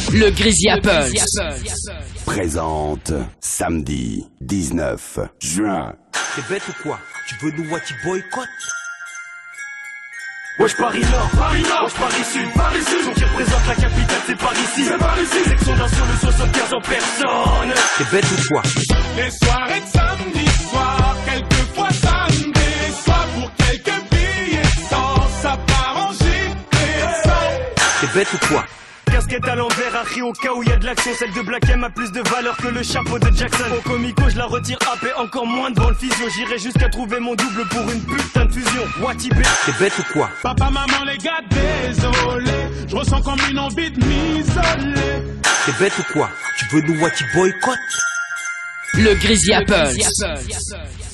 Le Grizzly Apple présente samedi 19 juin. T'es bête ou quoi? Tu veux nous Wati boycott? Wesh Paris Nord, wesh Paris Sud, son qui représente la capitale c'est par ici, section d'un sur le 75 en personne. T'es bête ou quoi? Les soirées de samedi soir, quelquefois samedi soir, pour quelques billets sans ça part en T'es bête ou quoi? Casquette à l'envers, Harry au cas où y a de l'action. Celle de Black M a plus de valeur que le chapeau de Jackson. Au comico je la retire AP, encore moins devant le physio. J'irai jusqu'à trouver mon double pour une putain de fusion. Wati B. T'es bête ou quoi? Papa, maman, les gars, désolé, je ressens comme une envie de m'isoler. T'es bête ou quoi? Tu veux nous Wati boycott? Le Grizzly Apple